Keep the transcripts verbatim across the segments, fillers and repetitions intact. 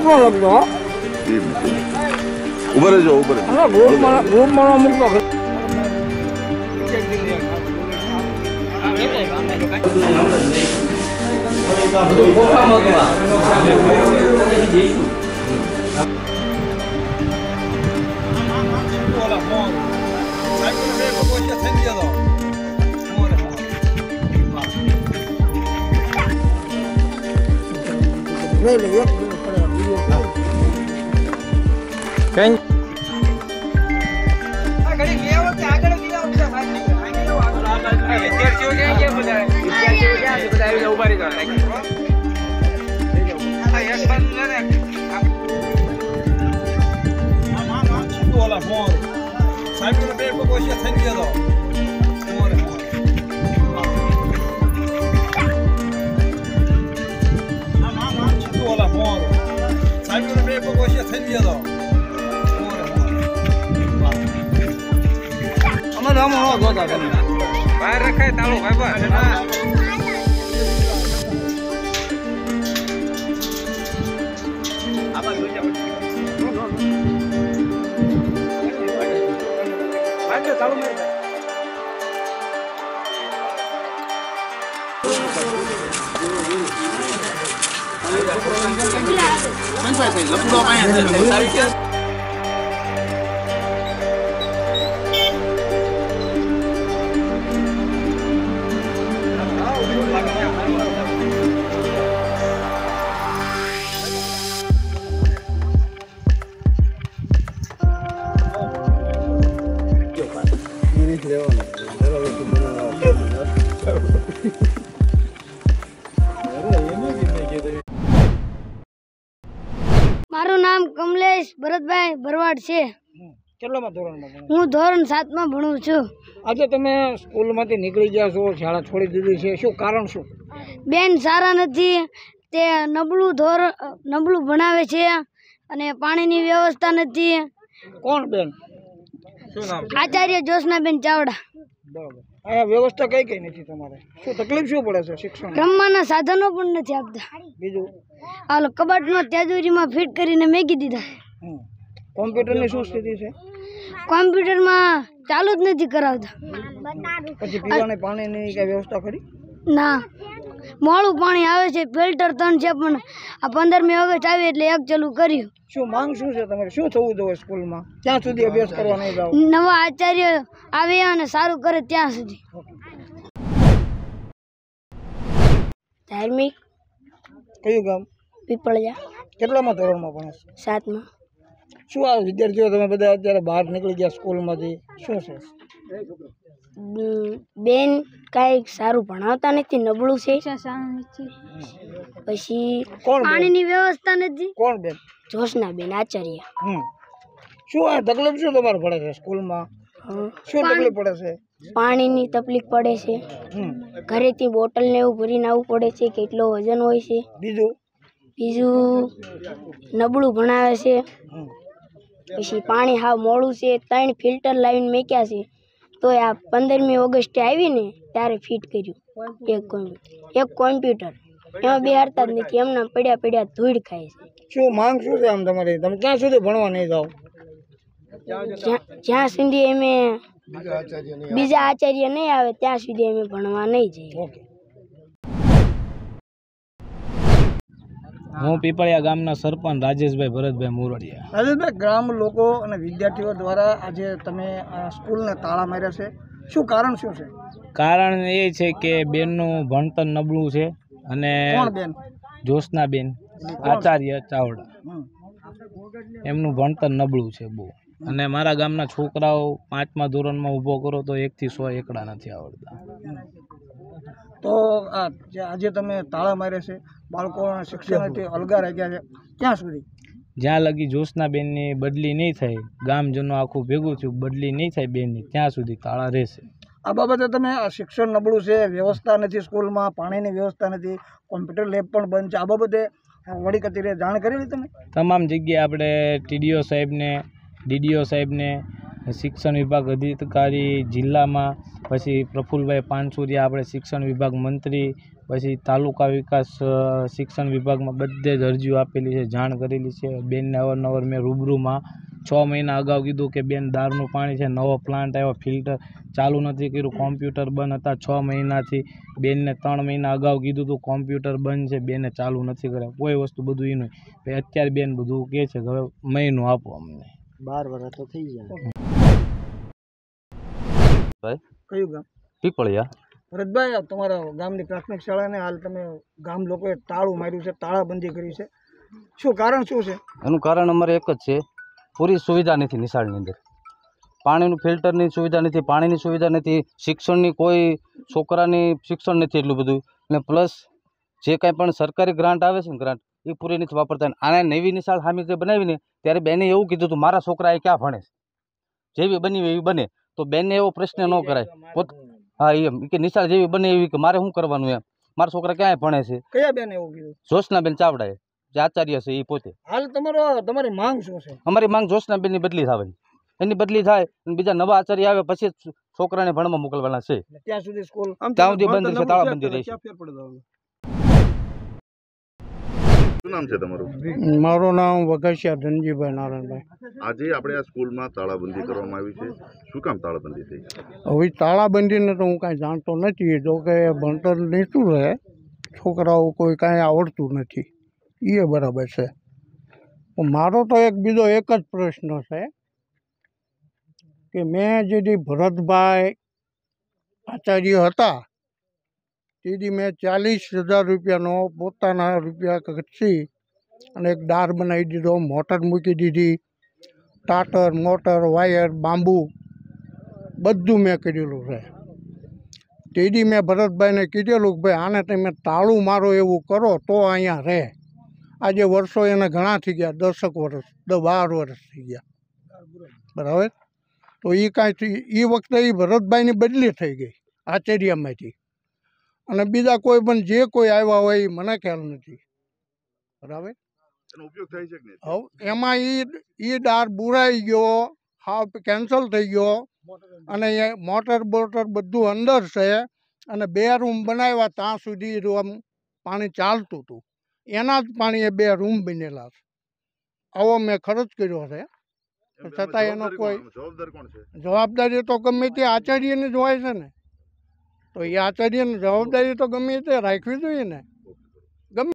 ન લગતો ઉભા રહેજો ઉભા રહેજો ગ્રુપ માં મૂકતો બહાર રખાય તાળું ભાઈ મારું નામ કમલેશ ભરતભાઈ ભરવાડ છે। કેટલામાં ધોરણમાં ભણો? હું ધોરણ સાતમાં ભણું છું। આજે તમે સ્કૂલમાંથી નીકળી ગયા છો, શાળા છોડી દીધી છે, શું કારણ શું? બેન સારા નથી, તે નબળું ધોર નબળું ભણાવે છે અને પાણીની વ્યવસ્થા નથી। કોણ બેન? આચાર્ય જ્યોત્સનાબેન ચાવડા। બરાબર। અહીંયા વ્યવસ્થા કઈ કઈ નથી તમારે? શું તકલીફ શું પડે છે શિક્ષણ? રમવાના સાધનો પણ નથી આપતા। બીજું હાલો કબાટમાં ત્યાજોરીમાં ફિટ કરીને મેકી દીધા। હમ. કોમ્પ્યુટરની શું સ્થિતિ છે? કોમ્પ્યુટરમાં ચાલુ જ નથી કરાવતા। પછી પીવાને પાણીની કઈ વ્યવસ્થા કરી? ના, મોડું પાણી આવે છે, ફિલ્ટર ત્રણ છે પણ આ પંદરમી ઓગસ્ટ આવી એટલે એક ચાલુ કર્યું। શું માંગ શું છે તમારે? શું થવું જોઈએ સ્કૂલમાં? ક્યાં સુધી અભ્યાસ કરવા નહીં જાવ? નવા આચાર્ય આવે અને સારું કરે ત્યાં સુધી। ધાર્મિક કયું ગામ? પીપળિયા, કેટલામાં ધોરણમાં ભણે છે? સાતમાં। શું આ વિદ્યાર્થીઓ તમે બધા અત્યારે બહાર નીકળી ગયા સ્કૂલમાંથી, શું છે? બેન કાંઈ સારું ભણાવતા નથી, નબળું છે। પછી કોણ બેન? પાણીની વ્યવસ્થા નથી। કોણ બેન? જ્યોત્સનાબેન આચાર્ય। હમ. શું આ તકલીફ શું તમારે પડે છે સ્કૂલમાં? શું તકલીફ પડે છે? પાણીની તકલીફ પડે છે, હમ. ઘરેથી બોટલ ને એવું ભરીને આવવું પડે છે, કેટલો વજન હોય છે। બીજું બીજું નબળું ભણાવે છે। હમ. પછી પાણી હાવ મોડું છે, ત્રણ ફિલ્ટર લાવીને મેક્યા છે તો આ પંદરમી ઓગસ્ટે આવીને ત્યારે ફિટ કર્યું એક કોમ્પ્યુટર એક કોમ્પ્યુટર એમાં બેહારતા જ નથી, એમના પડ્યા પડ્યા ધૂળ ખાય છે। શું માંગ શું છે આમ તમારી? તમે ક્યાં સુધી ભણવા નહીં જાઓ? જ્યાં સુધી અમે બીજા આચાર્ય નહીં આવે ત્યાં સુધી અમે ભણવા નહીં જઈએ। ઓકે। હું પીપળિયા ગામના સરપંચ રાજેશભાઈ ભરતભાઈ મોરડિયા। રાજેશભાઈ, ગ્રામ લોકો અને વિદ્યાર્થીઓ દ્વારા આજે તમે આ સ્કૂલને તાળા માર્યા છે, શું કારણ શું છે? કારણ એ છે કે બેનનું ભણતર નબળું છે અને કોણ બેન? જ્યોત્સનાબેન આચાર્ય ચાવડા, હમ. એમનું ભણતર નબળું છે બહુ। અને મારા ગામના છોકરાઓ પાંચમા ધોરણમાં ઊભો કરો તો એકથી સો એકડા નથી આવડતા। તો આ જે આજે તમે તાળા માર્યા છે, બાળકોના શિક્ષણથી અલગા રહી ગયા છે, ક્યાં સુધી? જ્યાં લગી જ્યોત્સનાબેનની બદલી નહીં થાય, ગામજનો આખું ભેગું થયું, બદલી નહીં થાય બેનની, ત્યાં સુધી તાળા રહેશે। આ બાબતે તમે આ શિક્ષણ નબળું છે, વ્યવસ્થા નથી સ્કૂલમાં, પાણીની વ્યવસ્થા નથી, કોમ્પ્યુટર લેબ પણ બંધ છે, આ બાબતે વડી કચેરીએ જાણ કરેલી તમે? તમામ જગ્યાએ આપણે ટીડીઓ સાહેબને, ડીડીઓ સાહેબને, શિક્ષણ વિભાગ અધિકારી જિલ્લામાં, પછી પ્રફુલભાઈ પાનસુરિયા આપણે શિક્ષણ વિભાગ મંત્રી, પછી તાલુકા વિકાસ અ, શિક્ષણ વિભાગમાં બધે જ અરજીઓ આપેલી છે, જાણ કરેલી છે. બેનને અવારનવાર મેં રૂબરૂમાં છ મહિના અગાઉ કીધું કે બેન દાળનું પાણી છે, નવો પ્લાન્ટ આવ્યો, ફિલ્ટર ચાલુ નથી કર્યું, કોમ્પ્યુટર બંધ હતા છ મહિનાથી. બેનને ત્રણ મહિના અગાઉ કીધું હતું કોમ્પ્યુટર બંધ છે, બેને ચાલુ નથી કર્યા, કોઈ વસ્તુ બધું એનું. પછી અત્યારે બેન બધું કહે છે કે હવે મહિનું આપો અમને. બાર વર્ષ તો થઈ જાય. ભાઈ કયું ગામ? પીપળિયા. ભરતભાઈ, તમારા ગામની પ્રાથમિક શાળાને હાલ તમે ગામ લોકોએ તાળું માર્યું છે, તાળાબંધી કરી છે, શું કારણ શું છે? એનું કારણ અમારે એક જ છે, પૂરી સુવિધા નથી નિશાળની અંદર. પાણીનું ફિલ્ટરની સુવિધા નથી, પાણીની સુવિધા નથી, શિક્ષણની કોઈ છોકરાની શિક્ષણ નથી એટલું બધું. અને પ્લસ જે કાંઈ પણ સરકારી ગ્રાન્ટ આવે છે ને ગ્રાન્ટ એ પૂરી નથી વાપરતા. આને નવી નિશાળ સામે જે બનાવીને ત્યારે બેને એવું કીધું હતું મારા છોકરા એ ક્યાં ભણે છે, જેવી બની એવી બને. તો બેનને એવો પ્રશ્ન ન કરાય. પોત હા એમ કે નિશાળ જેવી બને એવી કે મારે શું કરવાનું એમ, મારા છોકરા ક્યાંય ભણે છે. કયા બેન એવું કીધું? જોશનાબેન ચાવડાએ, જે આચાર્ય છે એ પોતે. હાલ તમારો તમારી માંગ શું છે? અમારી માંગ જોશનાબેનની બદલી થવાની, એની બદલી થાય અને બીજા નવા આચાર્ય આવે પછી જ છોકરાને ભણવા મોકલવાના છે. ત્યાં સુધી સ્કૂલ ત્યાં સુધી બંધ છે, તાળાબંધી રહેશે. શું નામ છે તમારું? મારું નામ વઘસિયા ધનજીભાઈ નારાયણભાઈ. આજે આપણે આ સ્કૂલમાં તાળાબંધી કરવામાં આવી છે, શું કામ તાળાબંધી થઈ? હવે તાળાબંધીને તો હું કાંઈ જાણતો નથી, જો કે ભણતર નીચું રહે, છોકરાઓ કોઈ કાંઈ આવડતું નથી, એ બરાબર છે. પણ મારો તો એક બીજો એક જ પ્રશ્ન છે કે મેં જેથી ભરતભાઈ આચાર્ય હતા તેથી મેં ચાલીસ હજાર રૂપિયાનો પોતાના રૂપિયા ખર્ચી અને એક દાર બનાવી દીધો, મોટર મૂકી દીધી, ટાટર મોટર વાયર બાંબુ બધું મેં કરેલું છે. તેથી મેં ભરતભાઈને કીધેલું કે ભાઈ આને તમે તાળું મારો એવું કરો તો અહીંયા રહે. આજે વર્ષો એને ઘણા થઈ ગયા, દસક વર્ષ દસ બાર વર્ષ થઈ ગયા, બરાબર. તો એ કાંઈ એ વખતે એ ભરતભાઈની બદલી થઈ ગઈ આચાર્યમાંથી, અને બીજા કોઈ પણ જે કોઈ આવ્યા હોય એ મને ખ્યાલ નથી, બરાબર. એનો ઉપયોગ થાય છે કે નહીં? હવે એમાં એ એ દાર બુરાઈ ગયો, હાવ કેન્સલ થઈ ગયો, અને એ મોટર બોટર બધું અંદર છે, અને બે રૂમ બનાવ્યા ત્યાં સુધી આમ પાણી ચાલતું હતું, એના જ પાણીએ બે રૂમ બનેલા છે. આવો મેં ખર્ચ કર્યો છે, છતાં એનો કોઈ જવાબદાર કોણ છે? જવાબદારી તો ગમે તે આચાર્યની જ હોય છે ને, તો એ આચાર્યની જવાબદારી તો ગમે તે રાખવી જોઈએ ને. ગમે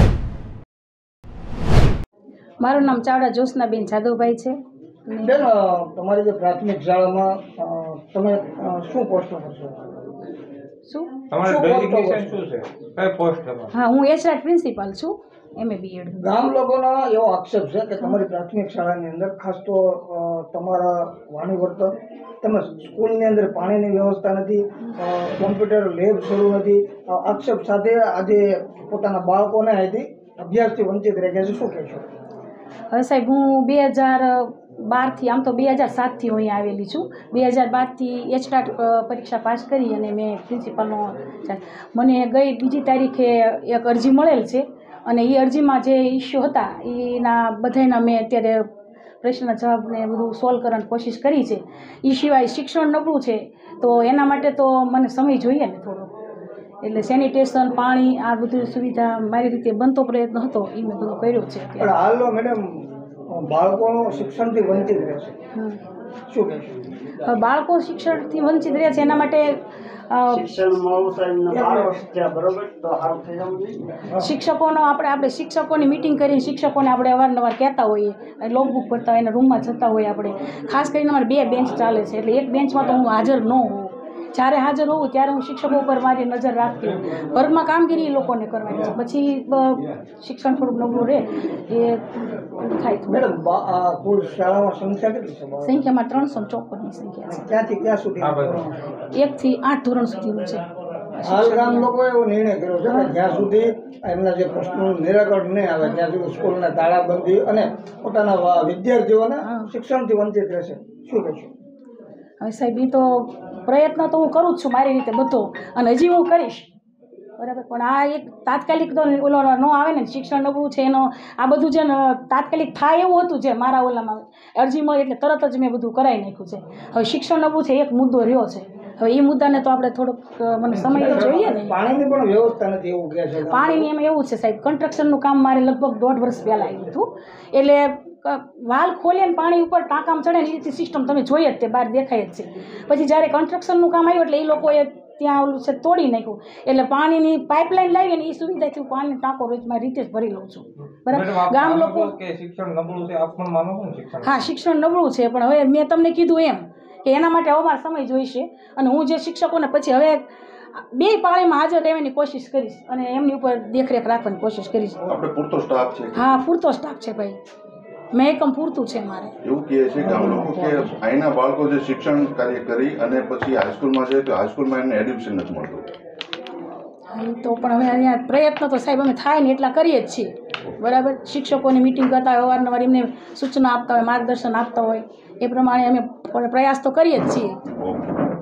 મારું નામ ચાવડા જ્યોત્સનાબેન જાદવભાઈ છે. બેન, તમારી જે પ્રાથમિક શાળામાં અ, તમે અ, શું પોસ્ટ પર છો? શું? તમારું ડેઝિગ્નેશન શું છે? કઈ પોસ્ટ તમારું? હા, હું એચઆર પ્રિન્સિપાલ છું, એમએ બીએડ. ગામ લોકોનો એવો આક્ષેપ છે કે તમારી પ્રાથમિક શાળાની અંદર ખાસ તો અ, તમારા વાણી વર્તન તેમજ સ્કૂલની અંદર પાણીની વ્યવસ્થા નથી, અ, કોમ્પ્યુટર લેબ શરૂ નથી, અ, આક્ષેપ સાથે આજે પોતાના બાળકોને અહીંથી અભ્યાસથી વંચિત રહે છે, શું કહેશો? હવે સાહેબ, હું બે હજાર બારથી, આમ તો બે હજાર સાતથી હું અહીંયા આવેલી છું. બે હજાર બારથી એચટાટ પરીક્ષા પાસ કરી અને મેં પ્રિન્સિપાલનો, મને ગઈ બીજી તારીખે એક અરજી મળેલ છે, અને એ અરજીમાં જે ઇસ્યુ હતા એના બધાના મેં અત્યારે પ્રશ્નના જવાબને બધું સોલ્વ કરવાની કોશિશ કરી છે. એ સિવાય શિક્ષણ નબળું છે તો એના માટે તો મને સમય જોઈએ ને થોડો, એટલે સેનિટેશન, પાણી, આ બધી સુવિધા મારી રીતે બનતો પ્રયત્ન હતો એ મેં બધો કર્યો છે. પણ હાલનો મેડમ બાળકો શિક્ષણથી વંચિત રહેશે, શું કહેશો? હવે બાળકો શિક્ષણથી વંચિત રહે છે એના માટે શિક્ષકોનો આપણે આપણે શિક્ષકોની મિટિંગ કરીને શિક્ષકોને આપણે અવારનવાર કહેતા હોઈએ, લોકબુક ભરતા હોય, એના રૂમમાં જતા હોઈએ. આપણે ખાસ કરીને અમારે બે બેન્ચ ચાલે છે, એટલે એક બેન્ચમાં તો હું હાજર ન હોઉં. જ્યારે હાજર હોઉં ત્યારે હું શિક્ષકો ઉપર મારી નજર રાખતી હોઉં. વર્ગમાં કામગીરી એ લોકોને કરવાની છે, પછી શિક્ષણ થોડુંક નબળું રહે એ થાય. મેડમ, કુલ શાળામાં સંખ્યા કેટલી છે? સંખ્યામાં ત્રણસો ચોપનની સંખ્યા છે. ક્યાંથી ક્યાં સુધી? એકથી આઠ ધોરણ સુધીનું છે. હાલ ગામ લોકોએ એવો નિર્ણય કર્યો છે કે જ્યાં સુધી એમના જે પ્રશ્નોનું નિરાકરણ નહીં આવે ત્યાં સુધી સ્કૂલને તાળાબંધી અને પોતાના વિદ્યાર્થીઓને શિક્ષણથી વંચિત રહેશે, શું કહેશો? હવે સાહેબ, એ તો પ્રયત્ન તો હું કરું જ છું મારી રીતે બધો, અને હજી હું કરીશ, બરાબર. પણ આ એક તાત્કાલિક તો ઓલો ન આવે ને, શિક્ષણ નબળું છે એનો આ બધું જે તાત્કાલિક થાય એવું હતું, જે મારા ઓલામાં અરજી મળી એટલે તરત જ મેં બધું કરાવી નાખ્યું છે. હવે શિક્ષણ નબળું છે એક મુદ્દો રહ્યો છે, હવે એ મુદ્દાને તો આપણે થોડોક અ, મને સમય તો જોઈએ ને. પાણીની પણ વ્યવસ્થા નથી એવું કહે છે. પાણીની એમાં એવું છે સાહેબ, કન્સ્ટ્રક્શનનું કામ મારે લગભગ દોઢ વર્ષ પહેલાં આવ્યું હતું. એટલે ક- વાલ ખોલે ને પાણી ઉપર ટાંકામાં ચડે ને એ રીતે સિસ્ટમ તમે જોઈએ જ તે બહાર દેખાય જ છે. પછી જ્યારે કન્સ્ટ્રક્શનનું કામ આવ્યું એટલે એ લોકોએ ત્યાં ઓલું છે તોડી નાખ્યું. એટલે પાણીની પાઇપલાઇન લાવી ને એ સુવિધાથી હું પાણીનો ટાંકો રોજ મારી રીતે જ ભરી લઉં છું. બરાબર. મેડમ, આપ ગામ માનો લોકો છો કે શિક્ષણ નબળું છે, આપ પણ માનો છો ને શિક્ષણ? હા, શિક્ષણ નબળું છે, પણ હવે મેં તમને કીધું એમ કે એના માટે અમારે સમય જોઈશે. અને હું જે શિક્ષકોને પછી હવે બે પાળીમાં હાજર રહેવાની કોશિશ કરીશ અને એમની ઉપર દેખરેખ રાખવાની કોશિશ કરીશ. આપણે પૂરતો સ્ટાફ છે? હા, પૂરતો સ્ટાફ છે ભાઈ, મેં એકમ પૂરતું છે મારે. એવું કહે છે ગામ લોકો કે અહીંના બાળકો જે શિક્ષણ કાર્ય કરી અને પછી હાઈસ્કૂલમાં જાય તો હાઈસ્કૂલમાં એમને એડમિશન નથી મળતું. એમ તો પણ હવે અહીંયા પ્રયત્ન તો સાહેબ અમે થાય ને એટલા કરીએ જ છીએ. બરાબર. શિક્ષકોની મિટિંગ કરતા હોય, અવારનવાર એમને સૂચના આપતા હોય, માર્ગદર્શન આપતા હોય, એ પ્રમાણે અમે પ્રયાસ તો કરીએ જ છીએ. ઓકે.